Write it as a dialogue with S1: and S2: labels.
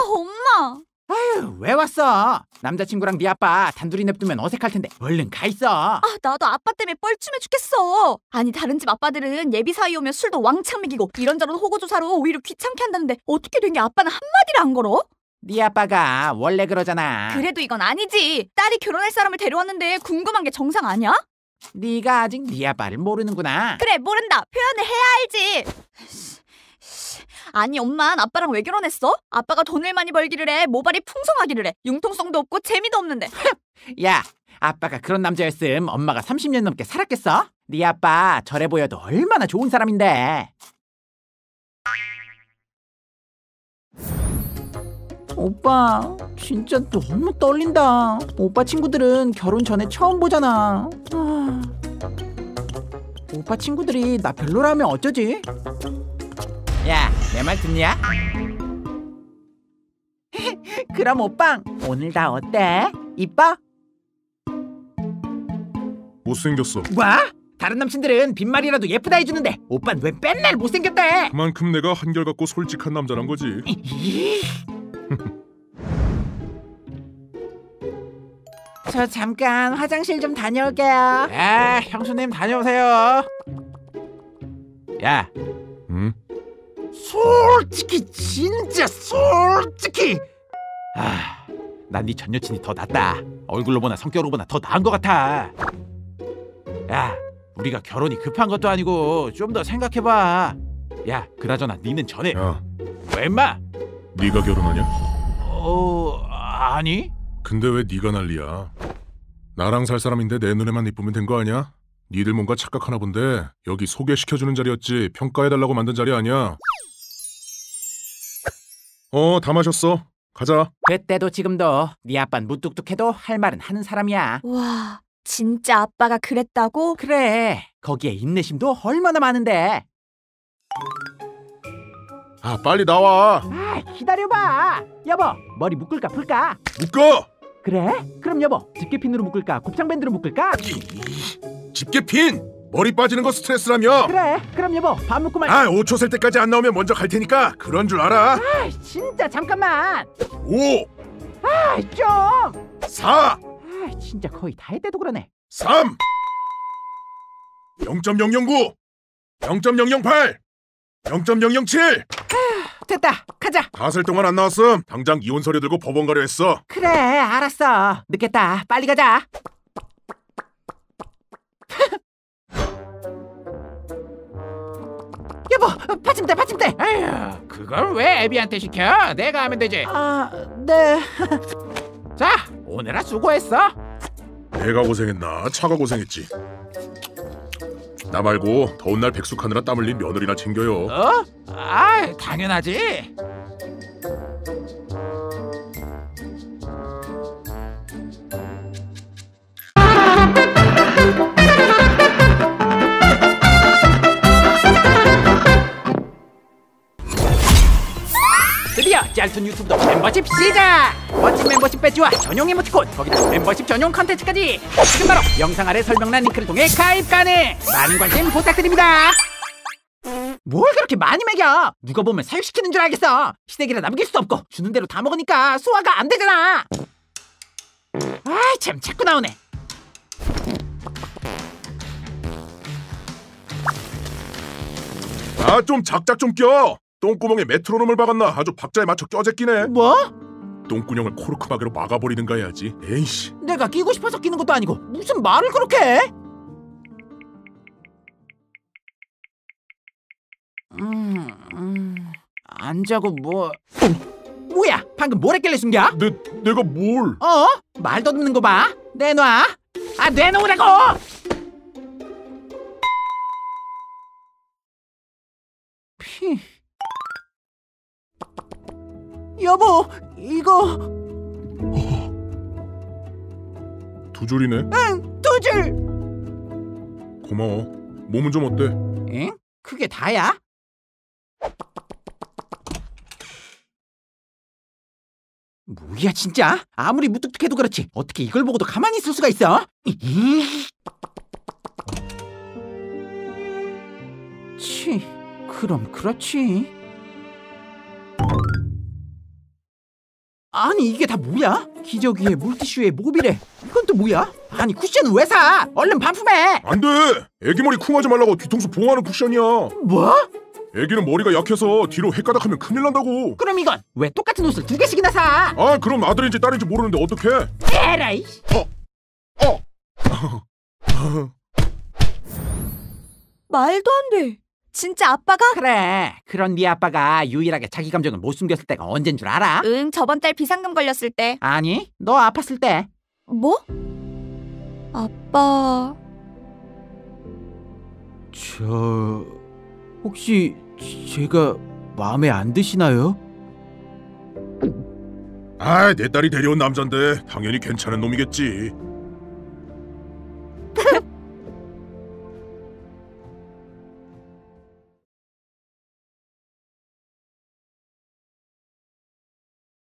S1: 엄마.
S2: 아유, 왜 왔어? 남자친구랑 네 아빠 단둘이 냅두면 어색할 텐데 얼른 가 있어.
S1: 나도 아빠 때문에 뻘쭘해 죽겠어. 아니, 다른 집 아빠들은 예비 사위 오면 술도 왕창 먹이고 이런저런 호구조사로 오히려 귀찮게 한다는데 어떻게 된 게 아빠는 한마디를 안 걸어?
S2: 네 아빠가 원래 그러잖아.
S1: 그래도 이건 아니지. 딸이 결혼할 사람을 데려왔는데 궁금한 게 정상 아니야?
S2: 네가 아직 네 아빠를 모르는구나.
S1: 그래, 모른다. 표현을 해야 알지. 아니, 엄만 아빠랑 왜 결혼했어? 아빠가 돈을 많이 벌기를 해, 모발이 풍성하기를 해, 융통성도 없고 재미도 없는데.
S2: 야, 아빠가 그런 남자였음 엄마가 30년 넘게 살았겠어? 네 아빠 저래 보여도 얼마나 좋은 사람인데. 오빠 진짜 너무 떨린다. 오빠 친구들은 결혼 전에 처음 보잖아. 오빠 친구들이 나 별로라면 어쩌지? 야, 내 말 듣냐? 그럼 오빵 오늘 다 어때? 이뻐?
S3: 못생겼어.
S2: 뭐? 다른 남친들은 빈말이라도 예쁘다 해주는데 오빤 왜 맨날 못생겼대?
S3: 그만큼 내가 한결같고 솔직한 남자란 거지.
S2: 저 잠깐 화장실 좀 다녀올게요. 아, 형수님 다녀오세요. 야,
S3: 응?
S2: 솔직히 진짜 솔직히 난 네 전 여친이 더 낫다. 얼굴로 보나 성격으로 보나 더 나은 것 같아. 야, 우리가 결혼이 급한 것도 아니고 좀 더 생각해봐. 야, 그나저나 니는 전에
S3: 야,
S2: 왜 인마?
S3: 네가 결혼하냐?
S2: 아니.
S3: 근데 왜 네가 난리야? 나랑 살 사람인데 내 눈에만 이쁘면 된 거 아니야? 니들 뭔가 착각하나 본데 여기 소개시켜주는 자리였지 평가해달라고 만든 자리 아니야. 다 마셨어. 가자.
S2: 그때도 지금도 네 아빠는 무뚝뚝해도 할 말은 하는 사람이야.
S1: 와, 진짜 아빠가 그랬다고?
S2: 그래, 거기에 인내심도 얼마나 많은데.
S3: 빨리 나와.
S2: 기다려봐. 여보, 머리 묶을까 풀까?
S3: 묶어.
S2: 그래? 그럼 여보, 집게핀으로 묶을까 곱창밴드로 묶을까?
S3: 집게핀. 머리 빠지는 거 스트레스라며.
S2: 그래, 그럼 여보 밥 먹고 말.
S3: 5초 셀 때까지 안 나오면 먼저 갈 테니까 그런 줄 알아.
S2: 진짜 잠깐만.
S3: 5
S2: 좀.
S3: 4
S2: 진짜 거의 다 했대도 그러네.
S3: 3 0.009 0.008 0.007
S2: 됐다, 가자.
S3: 다 쓸 동안 안 나왔음. 당장 이혼 서류 들고 법원 가려 했어.
S2: 그래, 알았어. 늦겠다, 빨리 가자. 여보, 받침대.
S4: 아휴, 그걸 왜 애비한테 시켜? 내가 하면 되지.
S2: 네.
S4: 자, 오늘아 수고했어.
S3: 내가 고생했나? 차가 고생했지. 나 말고 더운 날 백숙하느라 땀 흘린 며느리나 챙겨요.
S4: 당연하지.
S2: 드디어 짤툰 유튜브도 멤버십 시작! 멋진 멤버십 배지와 전용 이모티콘, 거기다 멤버십 전용 컨텐츠까지 지금 바로 영상 아래 설명란 링크를 통해 가입 가능! 많은 관심 부탁드립니다. 뭘 그렇게 많이 먹여? 누가 보면 사육시키는 줄 알겠어. 시댁이라 남길 수도 없고 주는 대로 다 먹으니까 소화가 안 되잖아. 참 자꾸 나오네.
S3: 좀 작작 좀 껴. 똥구멍에 메트로놈을 박았나? 아주 박자에 맞춰 껴제끼네.
S2: 뭐?
S3: 똥구녕을 코르크마개로 막아버리든가 해야지. 에이씨.
S2: 내가 끼고 싶어서 끼는 것도 아니고 무슨 말을 그렇게 해? 안 자고 뭐... 뭐야? 방금 뭘 했길래 숨겨?
S3: 내가 뭘?
S2: 말 더듬는 거 봐. 내놔. 내놓으라고. 여보, 이거...
S3: 2줄이네.
S2: 응, 2줄.
S3: 고마워. 몸은 좀 어때?
S2: 응? 그게 다야? 뭐야 진짜? 아무리 무뚝뚝해도 그렇지 어떻게 이걸 보고도 가만히 있을 수가 있어? 치, 그럼 그렇지. 아니 이게 다 뭐야? 기저귀에 물티슈에 모빌에 이건 또 뭐야? 아니 쿠션은 왜 사? 얼른 반품해.
S3: 안 돼! 애기 머리 쿵하지 말라고 뒤통수 보호하는 쿠션이야.
S2: 뭐?
S3: 애기는 머리가 약해서 뒤로 헷가닥하면 큰일 난다고.
S2: 그럼 이건 왜 똑같은 옷을 2개씩이나 사?
S3: 아, 그럼 아들인지 딸인지 모르는데 어떡해?
S2: 에라이.
S1: 말도 안 돼. 진짜 아빠가?
S2: 그래, 그런 네 아빠가 유일하게 자기 감정을 못 숨겼을 때가 언젠 줄 알아?
S1: 응, 저번 달 비상금 걸렸을 때.
S2: 아니, 너 아팠을 때.
S1: 뭐? 아빠...
S5: 저... 혹시 제가 마음에 안 드시나요?
S3: 아, 내 딸이 데려온 남잔데 당연히 괜찮은 놈이겠지.